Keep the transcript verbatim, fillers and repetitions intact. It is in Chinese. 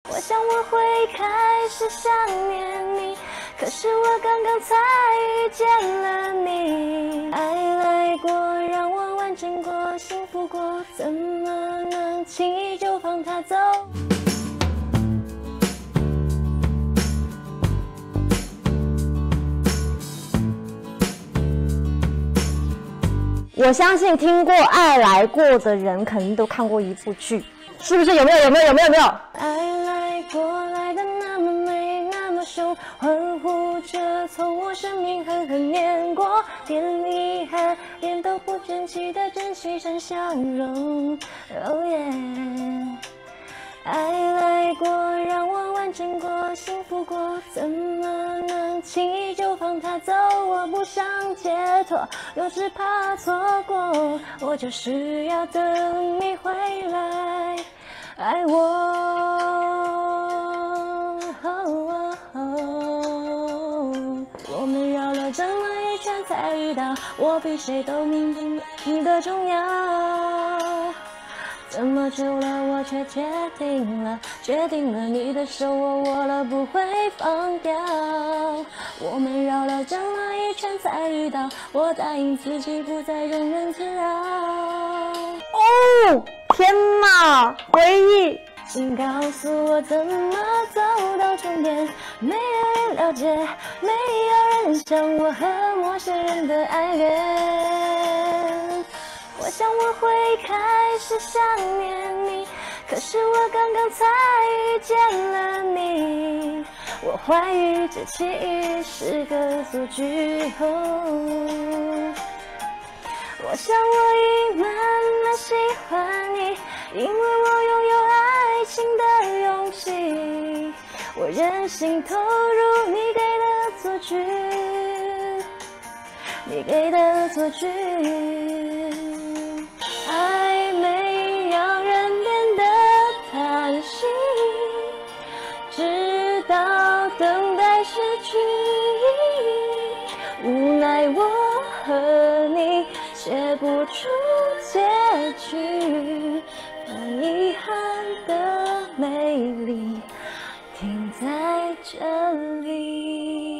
我想我会开始想念你，可是我刚刚才遇见了你。爱来过，让我完整过，幸福过，怎么能轻易就放它走？我相信听过《爱来过》的人，肯定都看过一部剧，是不是？有没有？有没有？有没有？有没有？爱来过，来的那么美，那么凶，欢呼着从我生命狠狠碾过，连遗憾，连都不争气的珍惜声相容。Oh yeah。爱来过，让我完整过，幸福过，怎么能轻易就放它走？我不想解脱，又只怕错过，我就是要等你回来爱我。哦哦哦、我们绕了这么一圈才遇到，我比谁都明白你的重要。这么久了，我却决定了，决定了你的手我握了不会放掉。我们绕了这么一圈才遇到，我答应自己不再容忍刺扰。哦，天哪，回忆！请告诉我怎么走到终点，没有人了解，没有人像我和陌生人的爱恋。我想我会开始想念你，可是我刚刚才遇见了你。我怀疑这奇遇是个错句后，我想我已慢慢喜欢你，因为我拥有爱情的勇气。我任性投入你给的错觉，你给的错觉。爱美让人变得贪心，直到等待失去。无奈我和你写不出结局，但遗憾的美丽停在这里。